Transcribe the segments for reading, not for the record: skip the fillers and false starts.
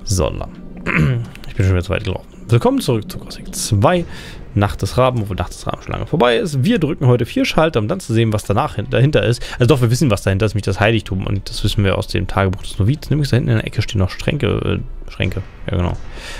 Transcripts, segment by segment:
So, ich bin schon wieder zu weit gelaufen. Willkommen zurück zu Gothic 2. Nacht des Raben, obwohl Nacht des Raben schon lange vorbei ist. Wir drücken heute 4 Schalter, um dann zu sehen, was dahinter ist. Also doch, wir wissen, was dahinter ist, nämlich das Heiligtum. Und das wissen wir aus dem Tagebuch des Novizen. Nämlich da hinten in der Ecke stehen noch Schränke. Ja genau.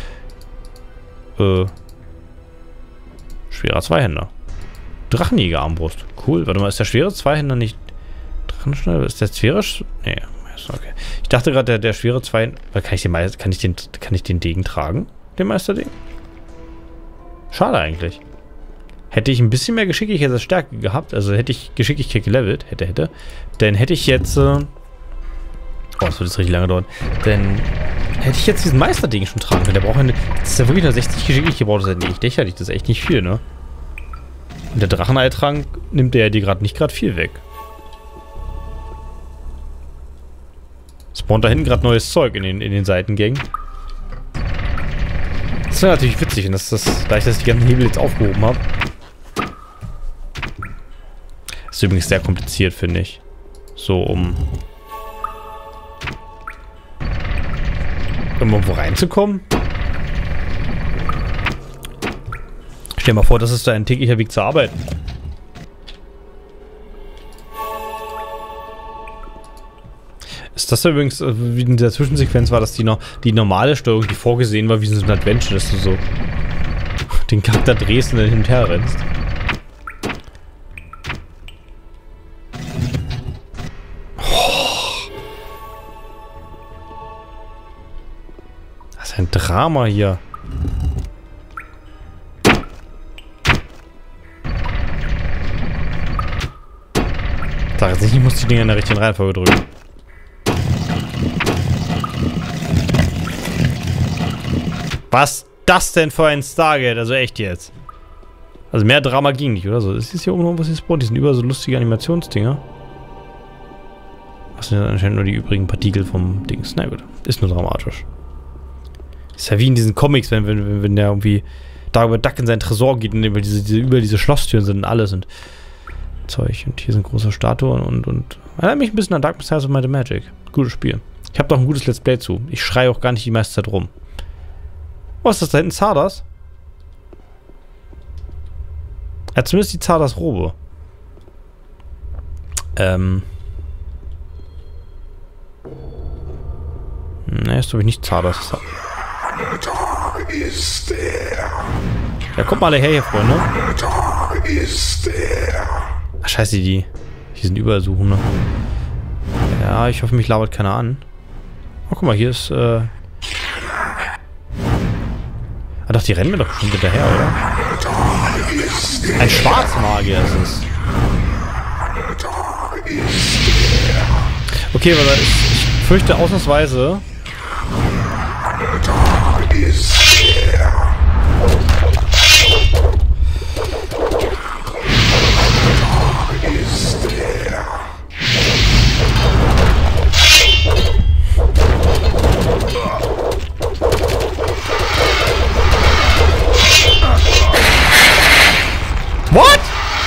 Schwerer Zweihänder. Drachenjäger-Armbrust. Cool. Warte mal, ist der schwere Zweihänder nicht Drachenschneider? Ist der sphärisch? Nee. Okay. Ich dachte gerade, der schwere Zweihänder... Kann ich den Degen tragen? Den Meisterdegen? Schade eigentlich. Hätte ich ein bisschen mehr Geschicklichkeit als Stärke gehabt, also hätte ich Geschicklichkeit gelevelt, dann hätte ich jetzt... das wird jetzt richtig lange dauern. Dann hätte ich jetzt diesen Meisterdegen schon tragen können. Der braucht das ist ja wirklich nur 60 Geschicklichkeit gebraucht. Das ist ja nicht lächerlich, das ist echt nicht viel, ne? Und der Dracheneitrank nimmt der ja dir gerade nicht gerade viel weg. Spawnt da hinten gerade neues Zeug in den Seitengängen. Das wäre natürlich witzig, und da ich die ganzen Hebel jetzt aufgehoben habe. Ist übrigens sehr kompliziert, finde ich. So, um irgendwo reinzukommen. Stell dir mal vor, das ist da ein täglicher Weg zur Arbeit. Ist das übrigens, wie in der Zwischensequenz war, dass die normale Steuerung, die vorgesehen war, wie so ein Adventure, dass du so den Charakter drehst und dann hin und her rennst. Oh. Das ist ein Drama hier. Sag jetzt nicht, ich muss die Dinger in der richtigen Reihenfolge drücken. Was das denn für ein Stargate? Also echt jetzt. Also mehr Drama ging nicht, oder so. Ist hier oben noch was hier spawnt? Die sind überall so lustige Animationsdinger. Das sind ja anscheinend nur die übrigen Partikel vom Dings. Na gut, ist nur dramatisch. Ist ja wie in diesen Comics, wenn der irgendwie Dagobert Duck in seinen Tresor geht und über diese Schlosstüren sind und alles und Zeug. Und hier sind große Statuen und erinnert mich ein bisschen an Dark Messiah of Might and Magic. Gutes Spiel. Ich habe doch ein gutes Let's Play zu. Ich schreie auch gar nicht die meiste Zeit rum. Oh, ist das da hinten Zardas? Ja, zumindest die Zardas-Robe. Ne, ist glaube ich nicht Zardas. Da ist er. Ja, kommt mal alle her hier, Freunde. Da ist er. Ach, scheiße, die sind überall Suchende. Ja, ich hoffe, mich labert keiner an. Oh, guck mal, hier ist, Ah, doch, die rennen mir doch schon hinterher, oder? Ein Schwarzmagier ist es. Okay, aber ich fürchte ausnahmsweise... What?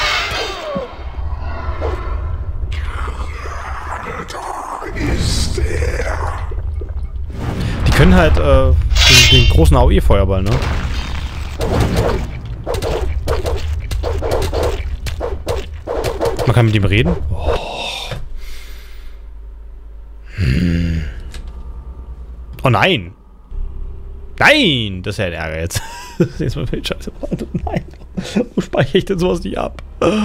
Die können halt den großen AOE-Feuerball, ne? Man kann mit ihm reden. Oh, oh nein! Nein! Das ist ja ein Ärger jetzt. Das ist jetzt mal Scheiße. Nein! Wo speichere ich denn sowas nicht ab?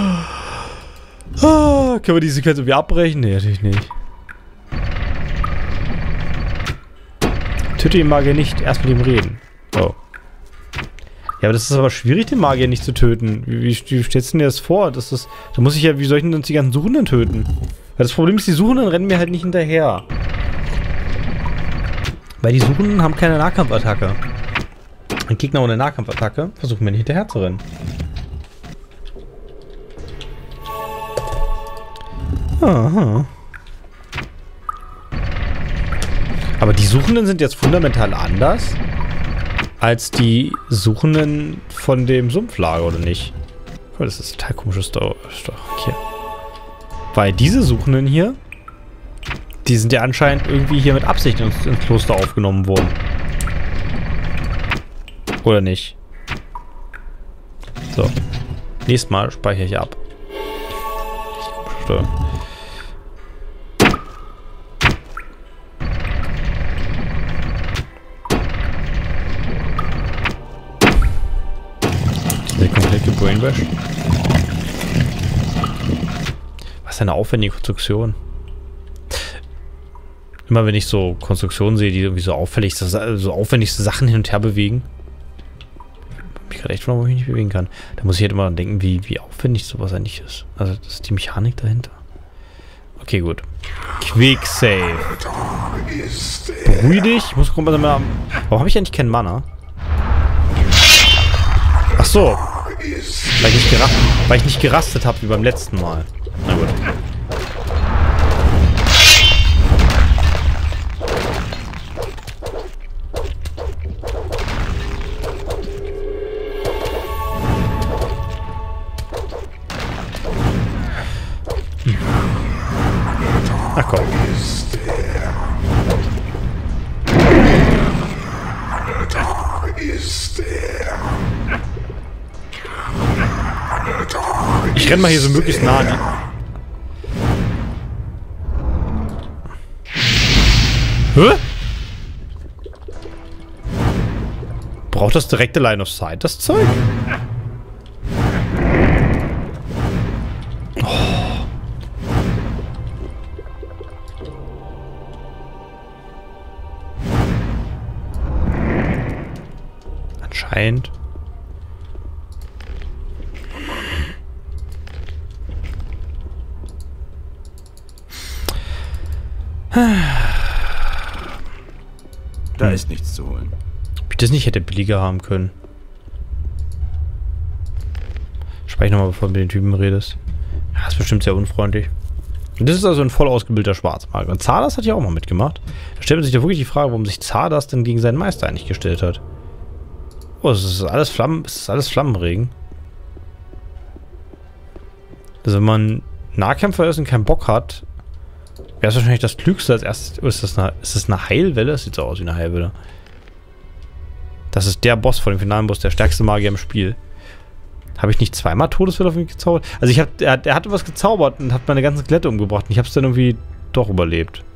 Können wir die Sequenz irgendwie abbrechen? Nee, natürlich nicht. Töte den Magier nicht, erst mit ihm reden. Oh. Ja, aber das ist aber schwierig, den Magier nicht zu töten. Wie stellst du dir das vor? Da muss ich ja, wie soll ich denn uns die ganzen Suchenden töten? Weil das Problem ist, die Suchenden rennen mir halt nicht hinterher. Weil die Suchenden haben keine Nahkampfattacke. Ein Gegner ohne Nahkampfattacke versuchen wir nicht hinterher zu rennen. Aha. Aber die Suchenden sind jetzt fundamental anders als die Suchenden von dem Sumpflager, oder nicht? Oh, das ist total komisches Story hier. Weil diese Suchenden hier, die sind ja anscheinend irgendwie hier mit Absicht ins Kloster aufgenommen worden. Oder nicht? So. Nächstes Mal speichere ich ab. Steuern. Der komplett gebrainwashed. Was ist eine aufwendige Konstruktion? Immer wenn ich so Konstruktionen sehe, die irgendwie so aufwendig Sachen hin und her bewegen. Ich gerade echt fragen, wo ich mich nicht bewegen kann. Da muss ich halt immer dran denken, wie aufwendig sowas eigentlich ist. Also das ist die Mechanik dahinter. Okay, gut. Quick Save. Beruhig dich. Ich muss gucken, was mal. Warum habe ich eigentlich keinen Mana? Ach so. Weil ich nicht gerastet habe wie beim letzten Mal. Na gut. Ach komm. Ich renn mal hier so möglichst nah an die... Hä? Braucht das direkte Line of Sight, das Zeug? Anscheinend. Da ist nichts zu holen. Ob ich das nicht hätte billiger haben können. Speich nochmal, bevor du mit den Typen redest. Ja, ist bestimmt sehr unfreundlich. Und das ist also ein voll ausgebildeter Schwarzmagier. Und Zardas hat ja auch mal mitgemacht. Da stellt man sich da wirklich die Frage, warum sich Zardas denn gegen seinen Meister eigentlich gestellt hat. Oh, es ist alles Flammenregen. Also wenn man Nahkämpfer ist und keinen Bock hat, wäre es wahrscheinlich das Klügste als erstes. Ist das eine Heilwelle? Das sieht so aus wie eine Heilwelle. Das ist der Boss vor dem finalen Boss, der stärkste Magier im Spiel. Habe ich nicht zweimal Todeswelle auf mich gezaubert? Also er hatte was gezaubert und hat meine ganzen Skelette umgebracht. Und ich habe es dann irgendwie doch überlebt.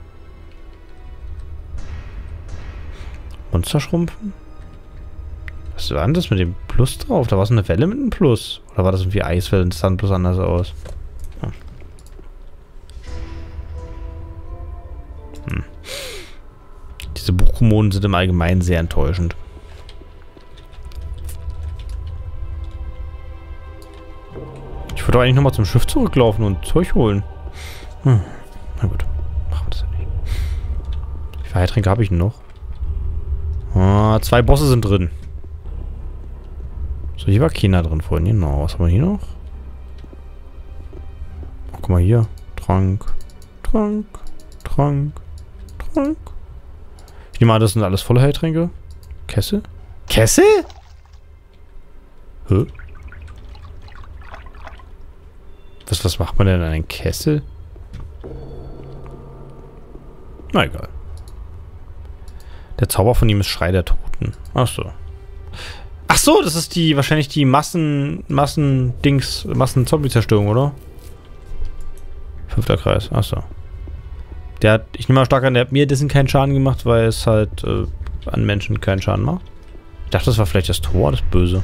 Monster schrumpfen? Was war denn das mit dem Plus drauf? Da war so eine Welle mit einem Plus. Oder war das irgendwie Eiswelle und das sah bloß anders aus? Ja. Diese Buchkommoden sind im Allgemeinen sehr enttäuschend. Ich würde eigentlich nochmal zum Schiff zurücklaufen und Zeug holen. Na gut, machen wir das ja nicht. Wie viele Heiltränke habe ich denn noch? 2 Bosse sind drin. So, hier war keiner drin vorhin. Genau, was haben wir hier noch? Oh, guck mal hier. Trank. Ich nehme an, das sind alles volle Heiltränke. Kessel? Kessel? Hä? Was macht man denn in einem Kessel? Na egal. Der Zauber von ihm ist Schrei der Toten. Ach so. Ach so, das ist wahrscheinlich die Massen-Zombie-Zerstörung, oder? 5. Kreis. Ach so. Ich nehme mal stark an, der hat mir dessen keinen Schaden gemacht, weil es halt an Menschen keinen Schaden macht. Ich dachte, das war vielleicht das Tor, das Böse.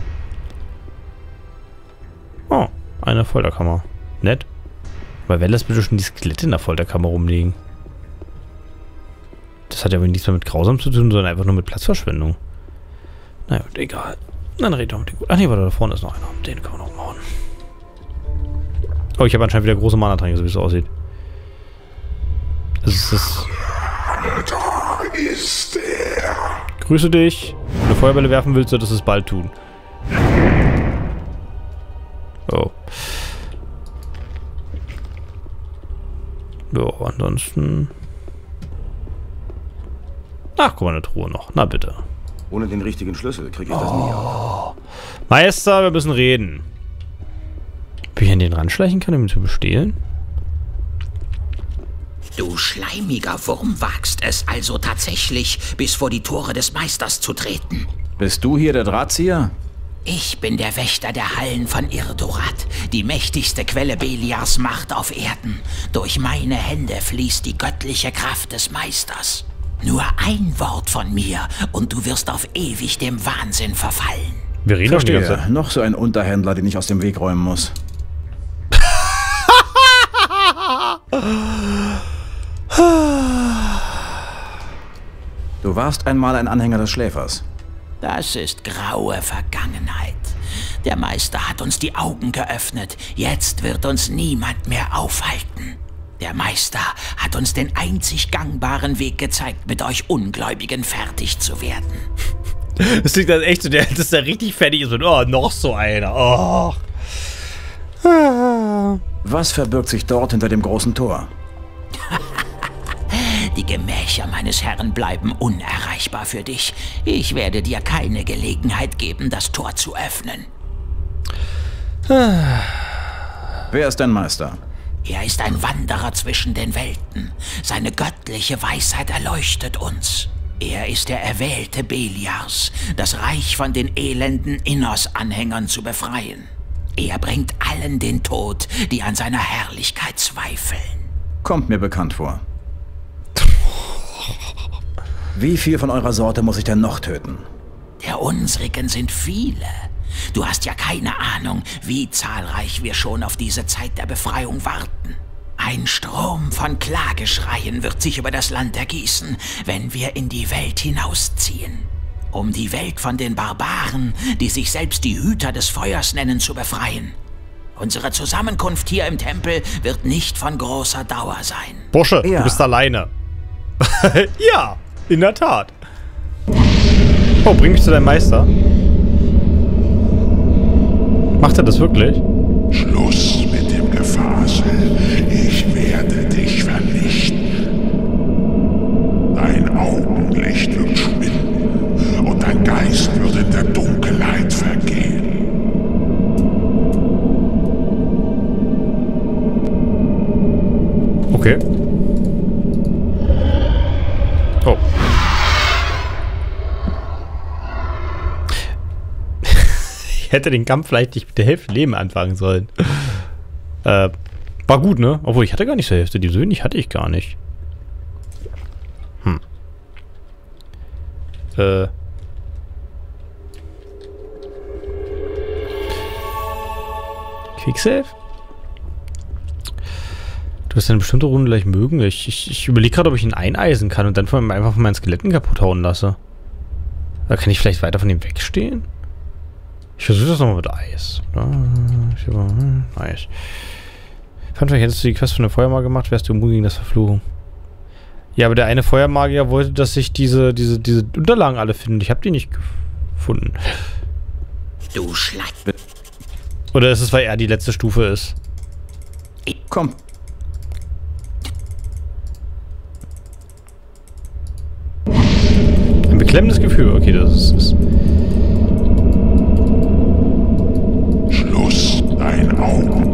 Oh, eine Folterkammer. Nett. Aber wer lässt bitte schon die Skelette in der Folterkammer rumliegen? Das hat ja wohl nichts mehr mit grausam zu tun, sondern einfach nur mit Platzverschwendung. Na gut, egal. Dann reden wir mit dem. Ach nee, warte, da vorne ist noch einer. Den kann man noch machen. Oh, ich habe anscheinend wieder große Mana-Tränke, so wie es aussieht. Das ist... Grüße dich. Wenn du Feuerbälle werfen willst, solltest du es bald tun. Oh. Ja, ansonsten... Ach, guck mal, eine Truhe noch. Na bitte. Ohne den richtigen Schlüssel kriege ich das nie auf. Meister, wir müssen reden. Ob ich an den ranschleichen kann, um ihn zu bestehlen? Du schleimiger Wurm wagst es also tatsächlich, bis vor die Tore des Meisters zu treten. Bist du hier der Drahtzieher? Ich bin der Wächter der Hallen von Irdorat, die mächtigste Quelle Beliars Macht auf Erden. Durch meine Hände fließt die göttliche Kraft des Meisters. Nur ein Wort von mir und du wirst auf ewig dem Wahnsinn verfallen. Wir reden doch die ganze Zeit. Noch so ein Unterhändler, den ich aus dem Weg räumen muss. Du warst einmal ein Anhänger des Schläfers. Das ist graue Vergangenheit. Der Meister hat uns die Augen geöffnet. Jetzt wird uns niemand mehr aufhalten. Der Meister hat uns den einzig gangbaren Weg gezeigt, mit euch Ungläubigen fertig zu werden. Das klingt dann echt so, dass der richtig fertig ist und oh, noch so einer. Oh. Was verbirgt sich dort hinter dem großen Tor? Die Gemächer meines Herrn bleiben unerreichbar für dich. Ich werde dir keine Gelegenheit geben, das Tor zu öffnen. Wer ist dein Meister? Er ist ein Wanderer zwischen den Welten. Seine göttliche Weisheit erleuchtet uns. Er ist der Erwählte Beliars, das Reich von den elenden Innos-Anhängern zu befreien. Er bringt allen den Tod, die an seiner Herrlichkeit zweifeln. Kommt mir bekannt vor. Wie viel von eurer Sorte muss ich denn noch töten? Der unsrigen sind viele. Du hast ja keine Ahnung, wie zahlreich wir schon auf diese Zeit der Befreiung warten. Ein Strom von Klageschreien wird sich über das Land ergießen, wenn wir in die Welt hinausziehen. Um die Welt von den Barbaren, die sich selbst die Hüter des Feuers nennen, zu befreien. Unsere Zusammenkunft hier im Tempel wird nicht von großer Dauer sein. Bursche, Ja. du bist alleine. Ja, in der Tat. Oh, bring mich zu deinem Meister. Macht er das wirklich? Schluss mit dem Gefasel. Ich werde dich vernichten. Dein Augenlicht wird schwinden und dein Geist wird in der Dunkelheit vergehen. Okay. Oh. Ich hätte den Kampf vielleicht nicht mit der Hälfte Leben anfangen sollen. War gut, ne? Obwohl, ich hatte gar nicht zur Hälfte. Die so wenig hatte ich gar nicht. Quicksave? Du wirst eine bestimmte Runde gleich mögen. Ich überlege gerade, ob ich ihn eineisen kann und dann einfach von meinen Skeletten kaputt hauen lasse. Oder kann ich vielleicht weiter von ihm wegstehen? Ich versuche das nochmal mit Eis. Eis. Fand vielleicht, hättest du die Quest von der Feuermagier gemacht, wärst du immun gegen das Verfluchen. Ja, aber der eine Feuermagier wollte, dass ich diese Unterlagen alle finde. Ich habe die nicht gefunden. Du Schleim. Oder ist es, weil er die letzte Stufe ist? Komm. Ein beklemmendes Gefühl. Okay, das ist... Schluss, dein Auge.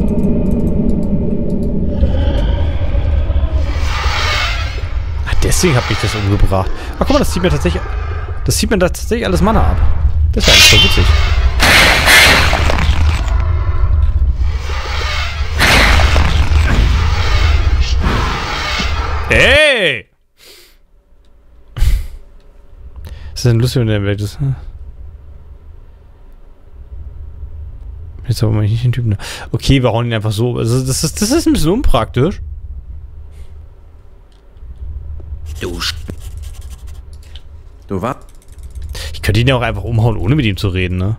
Ach, deswegen habe ich das umgebracht. Ach, guck mal, das zieht mir tatsächlich... Das zieht mir tatsächlich alles Mana ab. Das war eigentlich voll witzig. Ey! Das ist ein lustig, wenn der weg ist. Jetzt aber mal nicht den Typen. Okay, wir hauen ihn einfach so. Also das ist ein bisschen unpraktisch. Du was? Ich könnte ihn ja auch einfach umhauen, ohne mit ihm zu reden, ne?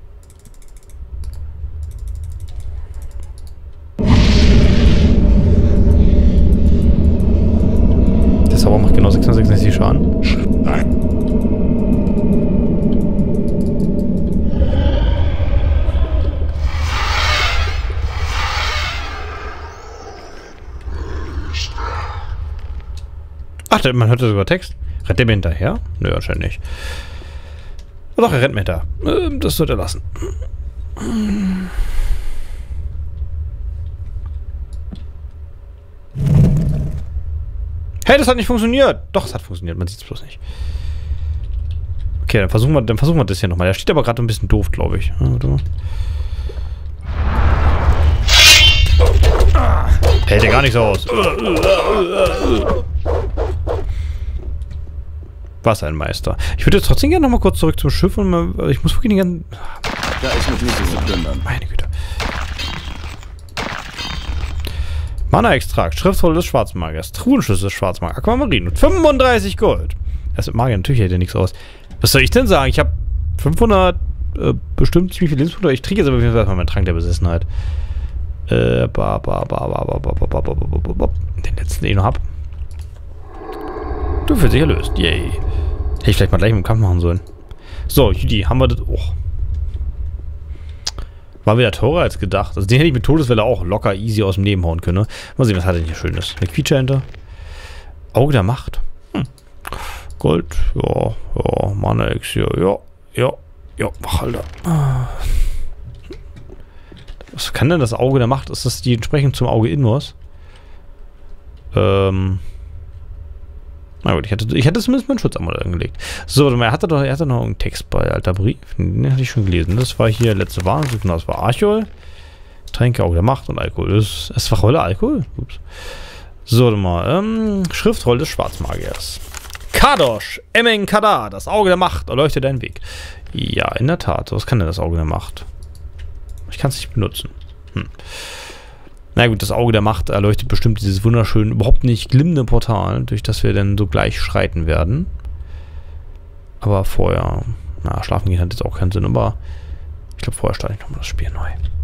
Der Zauber macht genau 666 Schaden. Nein. Ach, man hört das sogar Text. Rennt der mir hinterher? Nö, anscheinend nicht. Doch, er rennt mir hinterher. Das sollte er lassen. Hey, das hat nicht funktioniert. Doch, es hat funktioniert. Man sieht es bloß nicht. Okay, dann versuchen wir das hier nochmal. Der steht aber gerade ein bisschen doof, glaube ich. Warte mal. Hält ja gar nicht so aus. Was ein Meister. Ich würde jetzt trotzdem gerne nochmal kurz zurück zum Schiff und mal, ich muss wirklich den ganzen... Da ist noch nicht so zu plündern. Meine Güte. Mana-Extrakt, Schriftrolle des Schwarzmagiers, Truhenschlüssel des Schwarzmagiers, Aquamarin und 35 Gold. Das mit Magier natürlich hält ja nichts aus. Was soll ich denn sagen? Ich habe 500 bestimmt ziemlich viele Lebenspunkte. Ich trinke jetzt aber auf jeden Fall meinen Trank der Besessenheit. Den letzten, den ich noch hab. Du fühlst dich erlöst. Yay. Hätte ich vielleicht mal gleich mit dem Kampf machen sollen. So, Judy, haben wir das. Oh. War wieder teurer als gedacht. Also den hätte ich mit Todeswelle auch locker easy aus dem Leben hauen können. Mal sehen, was hat er hier Schönes. Eine Quietsche-Ente. Auge der Macht. Gold. Ja, ja. Mana-Ex hier. Ja, ja, ja. Ach, Alter. Was kann denn das Auge der Macht? Ist das die entsprechend zum Auge Inmos? Na gut, ich hätte zumindest meinen Schutzamulett angelegt. So, er hatte noch einen Text bei Alter Brief. Den hatte ich schon gelesen. Das war hier letzte Warnung. Das war Archol. Tränke, Auge der Macht und Alkohol. Es war heute Alkohol? Ups. So, mal. Schriftrolle des Schwarzmagiers. Kadosh, Emeng Kadar, das Auge der Macht, erleuchtet deinen Weg. Ja, in der Tat. Was kann denn das Auge der Macht? Ich kann es nicht benutzen. Na gut, das Auge der Macht erleuchtet bestimmt dieses wunderschöne, überhaupt nicht glimmende Portal, durch das wir dann so gleich schreiten werden. Aber vorher, na, schlafen gehen hat jetzt auch keinen Sinn, aber ich glaube, vorher starte ich nochmal das Spiel neu.